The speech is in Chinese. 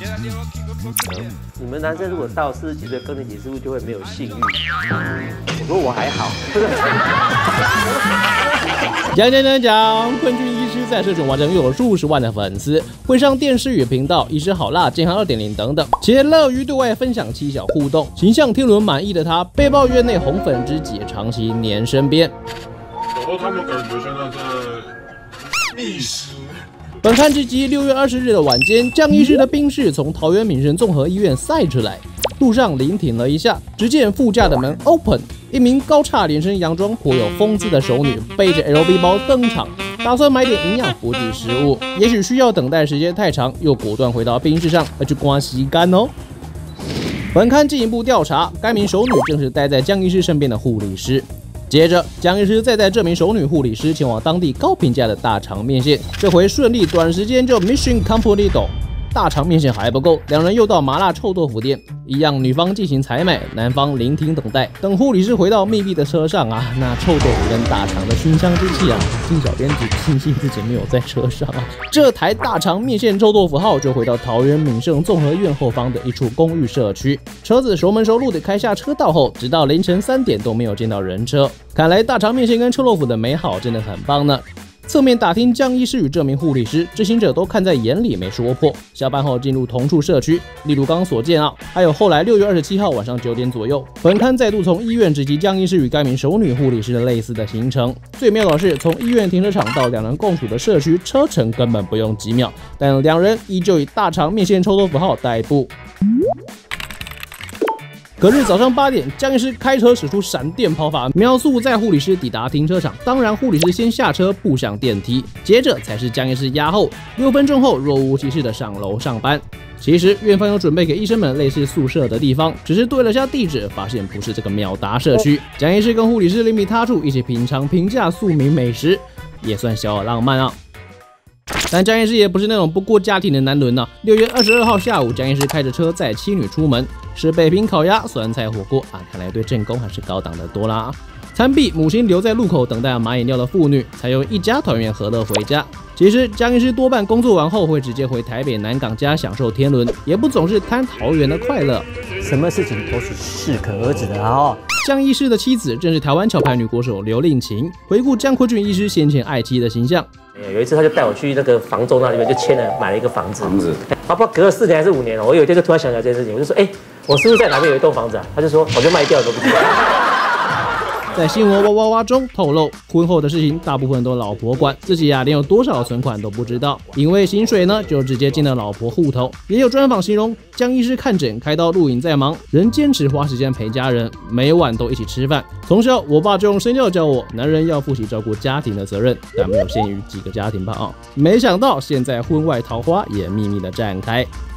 你们男生如果到40几岁更年期，是不是就会没有性欲？我说我还好。 讲，坤俊医师在社群网站拥有数十万的粉丝，会上电视与频道，医师好辣、健康2.0等等，且乐于对外分享妻小互动，形象天伦满意的他，被曝院内红粉知己长期黏身边。 搞到他们感觉现在在觅食。 本刊之集6月20日的晚间，江医师的宾士从桃园民生综合医院赛出来，路上临停了一下，只见副驾的门 open， 一名高叉连身洋装、颇有风姿的熟女背着 LV 包登场，打算买点营养补给食物，也许需要等待时间太长，又果断回到宾士上去刮吸干哦。本刊进一步调查，该名熟女正是待在江医师身边的护理师。接着，江医师再带这名熟女护理师前往当地高评价的大肠面线，这回顺利，短时间就 mission complete。大肠面线还不够，两人又到麻辣臭豆腐店，一样女方进行采买，男方聆听等待。等护理师回到密闭的车上啊，那臭豆腐跟大肠的熏香之气啊，金小编只庆幸自己没有在车上啊。这台大肠面线臭豆腐号就回到桃园民生综合院后方的一处公寓社区，车子熟门熟路的开下车道后，直到凌晨3点都没有见到人车。看来大肠面线跟臭豆腐的美好真的很棒呢。侧面打听江医师与这名护理师，知情者都看在眼里，没说破。下班后进入同处社区，例如刚所见啊，还有后来6月27号晚上9点左右，本刊再度从医院直击江医师与该名熟女护理师的类似的行程。最妙的是，从医院停车场到两人共处的社区，车程根本不用几秒，但两人依旧以大肠面线臭豆腐号代步。隔日早上8点，江医师开车使出闪电跑法，秒速载护理师抵达停车场。当然，护理师先下车步向电梯，接着才是江医师压后，6分钟后若无其事的上楼上班。其实院方有准备给医生们类似宿舍的地方，只是对了下地址，发现不是这个秒达社区。江医师跟护理师另觅他处，一起品尝平价庶民美食，也算小有浪漫啊。但江医师也不是那种不顾家庭的男人呢。6月22号下午，江医师开着车载妻女出门，是北平烤鸭、酸菜火锅啊，看来对正宫还是高档的多啦。餐毕，母亲留在路口等待买饮料的妇女，才由一家团圆和乐回家。其实江医师多半工作完后会直接回台北南港家享受天伦，也不总是贪桃园的快乐。 什么事情都是适可而止的哦。 江医师的妻子正是台湾桥牌女国手刘令琴。回顾江坤俊医师先前爱妻的形象， 有一次他就带我去那个房仲那里面，就买了一个房子，他不知道隔了4年还是5年了。我有一天就突然想起来这件事情，我就说，我是不是在哪边有一栋房子啊？他就说，我就卖掉了都不知道。 在新闻哇哇哇中透露，婚后的事情大部分都老婆管，自己连有多少存款都不知道，因为薪水呢就直接进了老婆户头。也有专访形容，江医师看诊、开刀、录影在忙，仍坚持花时间陪家人，每晚都一起吃饭。从小我爸就用身教教我，男人要负起照顾家庭的责任，但没有限于几个家庭吧啊。没想到现在婚外桃花也秘密的展开。